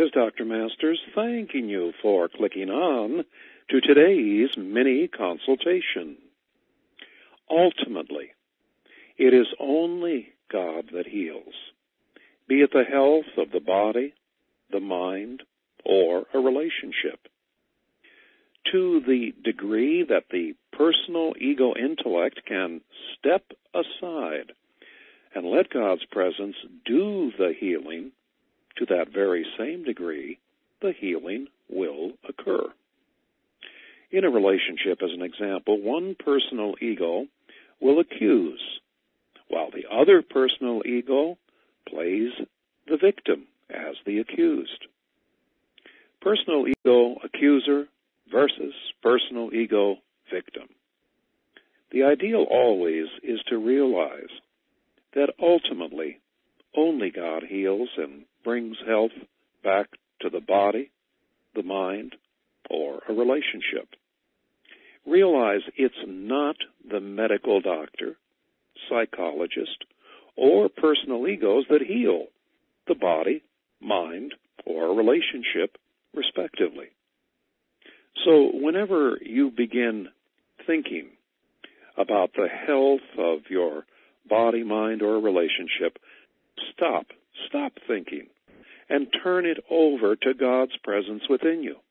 is Dr. Masters thanking you for clicking on to today's mini consultation. Ultimately, it is only God that heals, be it the health of the body, the mind, or a relationship. To the degree that the personal ego intellect can step aside and let God's presence do the healing, to that very same degree, the healing will occur. In a relationship, as an example, one personal ego will accuse, while the other personal ego plays the victim as the accused. Personal ego accuser versus personal ego victim. The ideal always is to realize that ultimately only God heals and brings health back to the body, the mind, or a relationship. Realize it's not the medical doctor, psychologist, or personal egos that heal the body, mind, or a relationship, respectively. So whenever you begin thinking about the health of your body, mind, or relationship, stop thinking and turn it over to God's presence within you.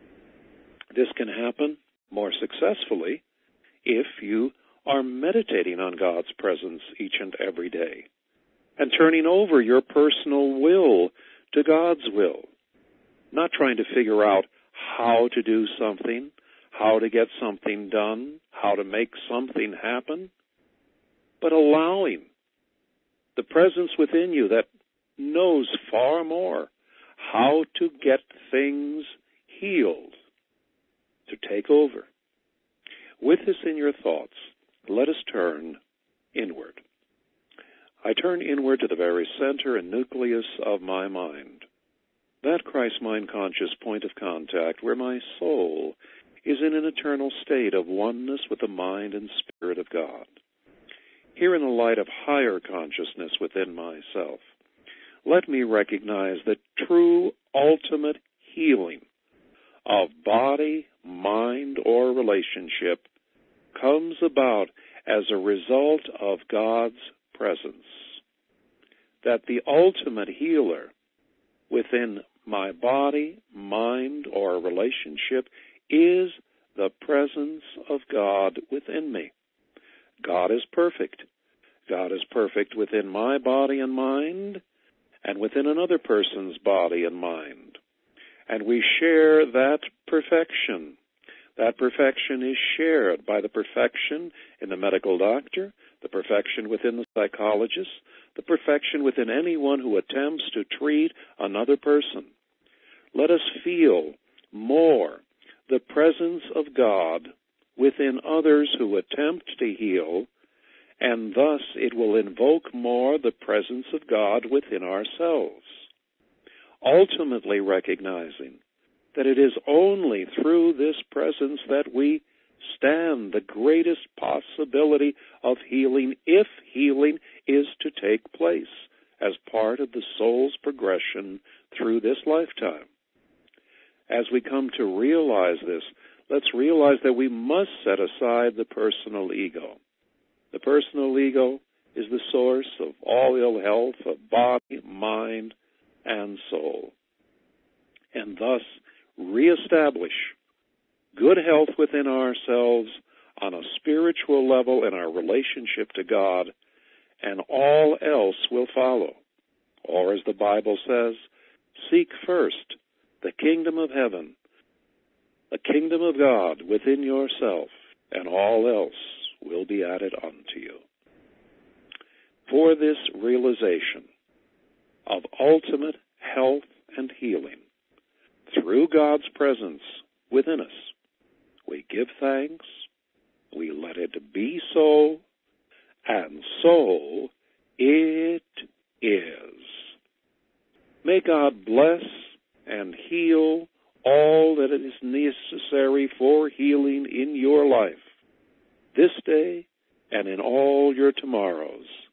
This can happen more successfully if you are meditating on God's presence each and every day and turning over your personal will to God's will, not trying to figure out how to do something, how to get something done, how to make something happen, but allowing the presence within you that knows far more how to get things healed to take over. With this in your thoughts, let us turn inward. I turn inward to the very center and nucleus of my mind, that Christ mind conscious point of contact where my soul is in an eternal state of oneness with the mind and spirit of God. Here in the light of higher consciousness within myself, let me recognize that true ultimate healing of body, mind, or relationship comes about as a result of God's presence. That the ultimate healer within my body, mind, or relationship is the presence of God within me. God is perfect. God is perfect within my body and mind and within another person's body and mind. And we share that perfection. That perfection is shared by the perfection in the medical doctor, the perfection within the psychologist, the perfection within anyone who attempts to treat another person. Let us feel more the presence of God within others who attempt to heal, and thus it will invoke more the presence of God within ourselves. Ultimately recognizing that it is only through this presence that we stand the greatest possibility of healing, if healing is to take place as part of the soul's progression through this lifetime. As we come to realize this, let's realize that we must set aside the personal ego. The personal ego is the source of all ill health of body, mind, and soul. And thus reestablish good health within ourselves on a spiritual level in our relationship to God, and all else will follow. Or as the Bible says, seek first the kingdom of heaven, the kingdom of God within yourself, and all else will be added unto you. For this realization of ultimate health and healing through God's presence within us, we give thanks, we let it be so, and so it is. May God bless and heal all that is necessary for healing in your life, this day and in all your tomorrows.